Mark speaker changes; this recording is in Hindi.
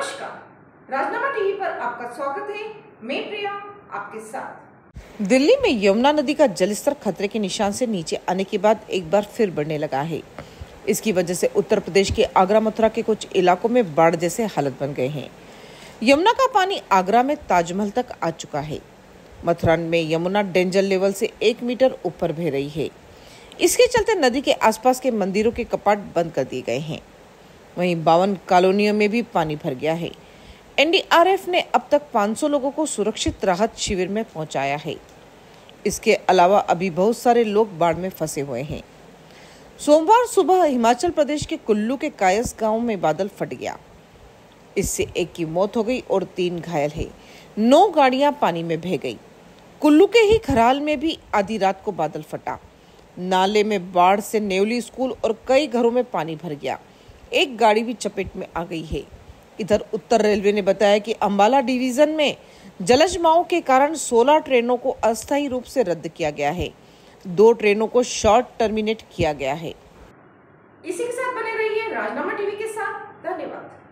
Speaker 1: नमस्कार, राजनामा टीवी पर आपका स्वागत है। मैं प्रिया आपके साथ।
Speaker 2: दिल्ली में यमुना नदी का जलस्तर खतरे के निशान से नीचे आने के बाद एक बार फिर बढ़ने लगा है। इसकी वजह से उत्तर प्रदेश के आगरा मथुरा के कुछ इलाकों में बाढ़ जैसे हालत बन गए हैं। यमुना का पानी आगरा में ताजमहल तक आ चुका है। मथुरा में यमुना डेंजर लेवल से 1 मीटर ऊपर बह रही है। इसके चलते नदी के आसपास के मंदिरों के कपाट बंद कर दिए गए हैं। वहीं 52 कॉलोनियों में भी पानी भर गया है। एनडीआरएफ ने अब तक 500 लोगों को सुरक्षित राहत शिविर में पहुंचाया है। इसके अलावा अभी बहुत सारे लोग बाढ़ में फंसे हुए हैं। सोमवार सुबह हिमाचल प्रदेश के कुल्लू के कायस गांव में बादल फट गया। इससे एक की मौत हो गई और 3 घायल है। 9 गाड़ियां पानी में बह गई। कुल्लू के ही खराल में भी आधी रात को बादल फटा। नाले में बाढ़ से नेवली स्कूल और कई घरों में पानी भर गया। एक गाड़ी भी चपेट में आ गई है। इधर उत्तर रेलवे ने बताया कि अंबाला डिवीजन में जलजमाव के कारण 16 ट्रेनों को अस्थायी रूप से रद्द किया गया है। 2 ट्रेनों को शॉर्ट टर्मिनेट किया गया है।
Speaker 1: इसी के साथ बने रहिए राजनामा टीवी के साथ। धन्यवाद।